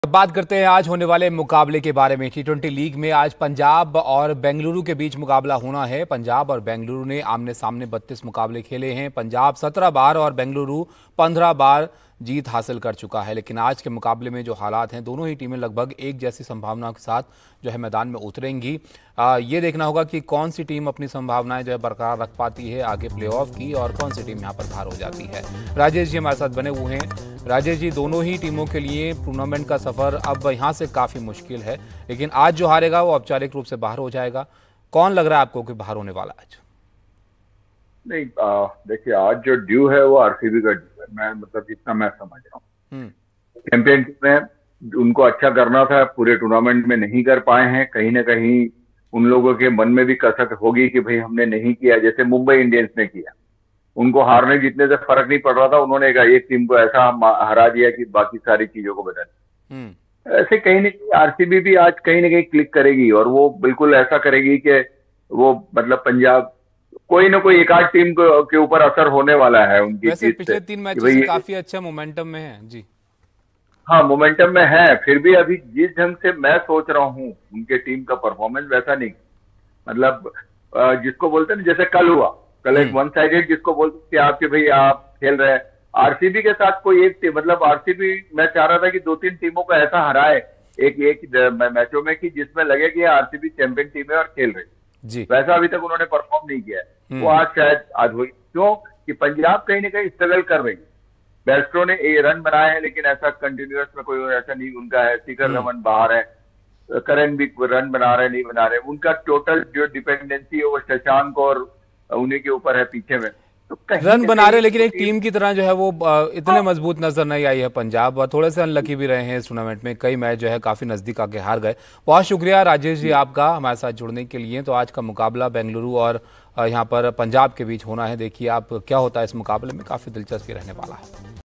अब बात करते हैं आज होने वाले मुकाबले के बारे में। टी20 लीग में आज पंजाब और बेंगलुरु के बीच मुकाबला होना है। पंजाब और बेंगलुरु ने आमने सामने 32 मुकाबले खेले हैं। पंजाब 17 बार और बेंगलुरु 15 बार जीत हासिल कर चुका है। लेकिन आज के मुकाबले में जो हालात हैं, दोनों ही टीमें लगभग एक जैसी संभावनाओं के साथ जो है मैदान में उतरेंगी। ये देखना होगा कि कौन सी टीम अपनी संभावनाएं जो है बरकरार रख पाती है आगे प्लेऑफ की, और कौन सी टीम यहाँ पर बाहर हो जाती है। राजेश जी हमारे साथ बने हुए हैं। राजेश जी, दोनों ही टीमों के लिए टूर्नामेंट का सफर अब यहाँ से काफी मुश्किल है, लेकिन आज जो हारेगा वो औपचारिक रूप से बाहर हो जाएगा। कौन लग रहा है आपको कि बाहर होने वाला आज? नहीं, देखिए, आज जो ड्यू है वो आरसीबी का ड्यू है। मैं मतलब जितना मैं समझ रहा हूँ, चैंपियनशिप में उनको अच्छा करना था, पूरे टूर्नामेंट में नहीं कर पाए हैं। कहीं ना कहीं उन लोगों के मन में भी कसक होगी कि भाई हमने नहीं किया, जैसे मुंबई इंडियंस ने किया। उनको हारने जीतने से फर्क नहीं पड़ रहा था, उन्होंने एक टीम को ऐसा हरा दिया कि बाकी सारी चीजों को बदल। ऐसे कहीं ना कहीं आरसीबी भी आज कहीं ना कहीं क्लिक करेगी, और वो बिल्कुल ऐसा करेगी कि वो मतलब पंजाब कोई ना कोई एक आध टीम के ऊपर असर होने वाला है उनकी वैसे जीत से। पिछले 3 मैचों से काफी अच्छा मोमेंटम में है जी। हाँ, मोमेंटम में है, फिर भी अभी जिस ढंग से मैं सोच रहा हूँ उनके टीम का परफॉर्मेंस वैसा नहीं। मतलब जिसको बोलते हैं ना, जैसे कल हुआ, कल एक वन साइडेड जिसको बोलते हैं कि आपके भाई आप खेल रहे हैं आरसीबी के साथ, कोई एक टीम, मतलब आरसीबी मैं चाह रहा था कि 2-3 टीमों को ऐसा हराए एक एक मैचों में कि जिसमें लगे कि आरसीबी चैंपियन टीम है और खेल रही जी। वैसा अभी तक उन्होंने परफॉर्म नहीं किया है। वो आज शायद आज हुई, क्यों कि पंजाब कहीं ना कहीं स्ट्रगल कर रही है। बेस्ट्रो ने रन बनाए हैं, लेकिन ऐसा कंटिन्यूअस में कोई ऐसा नहीं उनका है। शिखर धवन बाहर है, करण भी रन बना रहे नहीं बना रहे। उनका टोटल जो डिपेंडेंसी है वो शशांक और उन्हीं के ऊपर है पीछे में। तो रन बना रहे, लेकिन एक टीम की तरह जो है वो इतने मजबूत नजर नहीं आई है पंजाब, और थोड़े से अनलकी भी रहे हैं इस टूर्नामेंट में। कई मैच जो है काफी नजदीक आके हार गए। बहुत शुक्रिया राजेश जी आपका हमारे साथ जुड़ने के लिए। तो आज का मुकाबला बेंगलुरु और यहाँ पर पंजाब के बीच होना है। देखिए आप क्या होता है इस मुकाबले में, काफी दिलचस्पी रहने वाला है।